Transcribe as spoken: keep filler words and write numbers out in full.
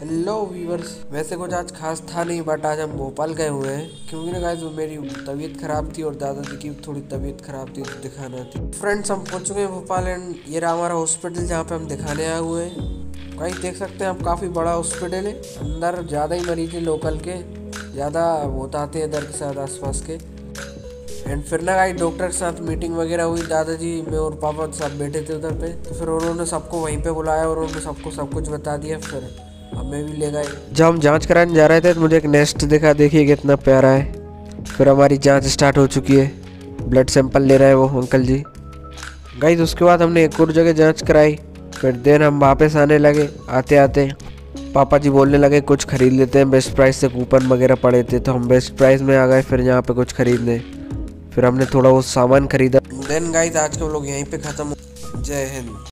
Hello viewers, वैसे कुछ आज खास था नहीं बट आज हम भोपाल गए हुए हैं क्योंकि ना गाइस मेरी तबीयत खराब थी और दादाजी की थोड़ी तबीयत खराब थी तो दिखाना थी। फ्रेंड्स, हम पहुंच चुके हैं भोपाल एंड ये रहा हमारा हॉस्पिटल जहाँ पे हम दिखाने आए हुए हैं। गाइस देख सकते हैं आप, काफ़ी बड़ा हॉस्पिटल है। अंदर ज़्यादा ही मरीज है लोकल के, ज़्यादा बताते हैं इधर के साथ आसपास के। एंड फिर ना गाइस डॉक्टर के साथ मीटिंग वगैरह हुई, दादाजी मैं और पापा सब बैठे थे उधर पे, तो फिर उन्होंने सबको वहीं पे बुलाया और उन्होंने सबको सब कुछ बता दिया। फिर हमें भी ले गए। जब हम जांच कराने जा रहे थे तो मुझे एक नेस्ट दिखा, देखिए कितना प्यारा है। फिर हमारी जांच स्टार्ट हो चुकी है, ब्लड सैंपल ले रहे हैं वो अंकल जी। गाइस उसके बाद हमने एक और जगह जांच कराई। फिर देन हम वापस आने लगे। आते आते पापा जी बोलने लगे कुछ खरीद लेते हैं, बेस्ट प्राइस से कूपन वगैरह पड़े थे तो हम बेस्ट प्राइस में आ गए फिर यहाँ पे कुछ खरीदने। फिर हमने थोड़ा वो सामान खरीदा। देन गाइस आज के लोग यहीं पे ख़त्म। जय हिंद।